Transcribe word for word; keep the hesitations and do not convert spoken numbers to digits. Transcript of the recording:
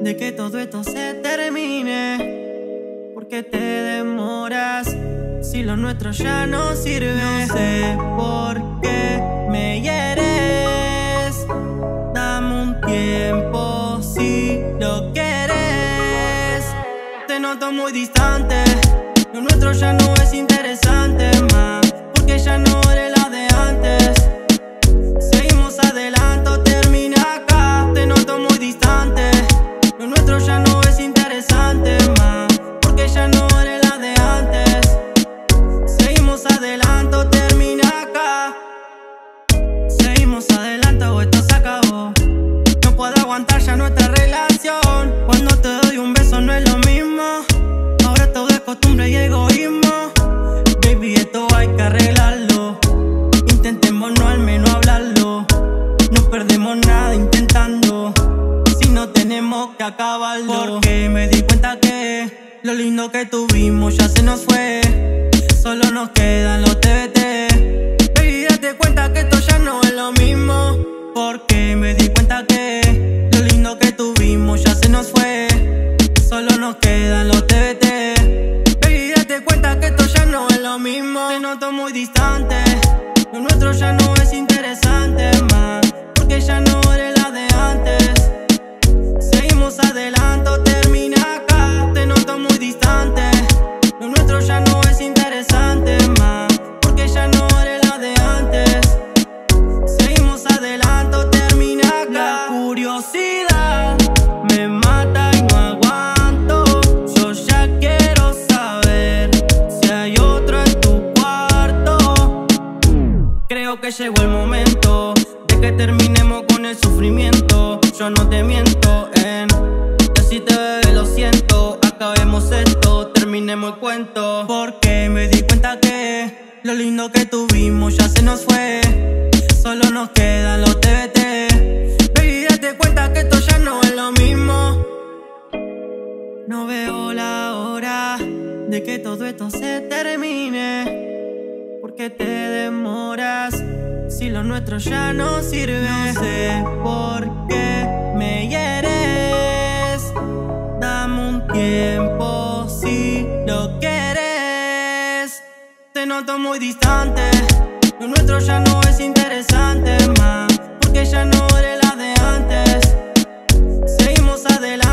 de que todo esto se termine. ¿Por qué te demoras si lo nuestro ya no sirve? No sé por qué me hieres. Dame un tiempo si lo quieres. Te noto muy distante, lo nuestro ya no es interesante más, porque ya no eres la de antes. Seguimos adelante, termina acá. Te noto muy distante, lo nuestro ya no es interesante más, porque ya no eres la de antes. Seguimos adelante, termina acá. Seguimos adelante o esto se acabó. No puedo aguantar ya nuestra relación. Cuando te doy un beso no es lo mismo. Ahora todo es costumbre y egoísmo. Baby, esto hay que arreglarlo. Intentemos no al menos hablarlo. No perdemos nada intentando, si no tenemos que acabarlo. Porque me di cuenta que lo lindo que tuvimos ya se nos fue. Solo nos quedan los T V T. Baby, date cuenta que esto ya no es lo mismo. Porque me di cuenta que lo lindo que tuvimos ya se nos fue. Solo nos quedan los T V T. Baby, date cuenta que esto ya no es lo mismo. Te noto muy distante, lo nuestro ya no es interesante más, porque ya no eres la de antes. Seguimos adelante, termina acá. Te noto muy distante, lo nuestro ya no es interesante más, porque ya no eres la de antes. Seguimos adelante, termina acá. La curiosidad me mata y no aguanto. Yo ya quiero saber si hay otro en tu cuarto. Creo que llegó el momento de que terminemos con el sufrimiento. Yo no te miento en decirte, bebé, lo siento. Acabemos esto, terminemos el cuento. Porque me di cuenta que lo lindo que tuvimos ya se nos fue. Solo nos quedan los T V T. Baby, date cuenta que esto ya no es lo mismo. No veo la hora de que todo esto se termine. ¿Por qué te demoras si lo nuestro ya no sirve? No sé por qué me hieres. Dame un tiempo si lo quieres. Te noto muy distante, lo nuestro ya no es interesante más, porque ya no eres la de antes. Seguimos adelante.